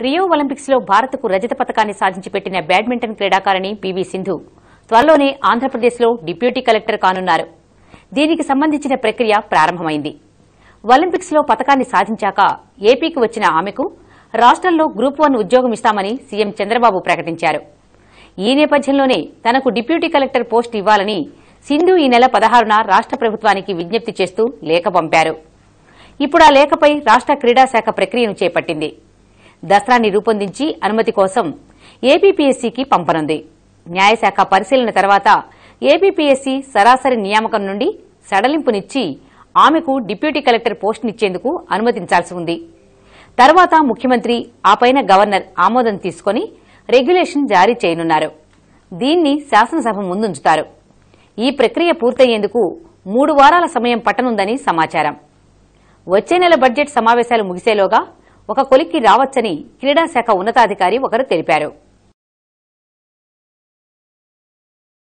Rio Olympics లో భారత్కు రజత పతకాన్ని సాధించి పెట్టిన బ్యాడ్మింటన్ క్రీడాకారిణి పీవీ సింధు త్వరలోనే ఆంధ్రప్రదేశ్లో డిప్యూటీ కలెక్టర్ కానున్నారు. దీనికి సంబంధించిన ప్రక్రియ ప్రారంభమైంది. ఒలింపిక్స్ లో పతకాన్ని సాధించాక ఏపీకి వచ్చిన ఆమెకు రాష్టంలో గ్రూప్ 1 ఉద్యోగం ఇస్తామని సీఎం చంద్రబాబు ప్రకటించారు. ఈ నేపథ్యంలోనే తనకు డిప్యూటీ కలెక్టర్ పోస్టు ఇవ్వాలని సింధు ఈ నెల 16న రాష్ట ప్రభుత్వానికి విజ్ఞప్తి చేస్తూ లేఖ పంపారు. ఇప్పుడు ఆ లేఖపై రాష్ట క్రీడాశాఖ ప్రక్రియను చేపట్టింది. దస్త్రాన్ని రూపొందించి అనుమతి కోసం ఏపీపీఎస్సీకి పంపనుంది. న్యాయశాఖ పరిశీలన తర్వాత ఏపీపీఎస్సీ సరాసరి నియామకం నుండి సడలింపునిచ్చి ఆమెకు డిప్యూటీ కలెక్టర్ పోస్టునిచ్చేందుకు అనుమతించాల్సి ఉంది. తర్వాత ముఖ్యమంత్రి ఆపైన గవర్నర్ ఆమోదం తీసుకుని రెగ్యులేషన్ జారీ చేయనున్నారు. దీన్ని శాసనసభ ముందుంచుతారు. ఈ ప్రక్రియ పూర్తయ్యేందుకు 3 వారాల సమయం పట్టనుందని సమాచారం. వచ్చే నెల బడ్జెట్ సమావేశాలు ముగిసేలోగా ఒక కొలిక్కి రావచ్చని క్రీడాశాఖ ఉన్నతాధికారి ఒకరు తెలిపారు.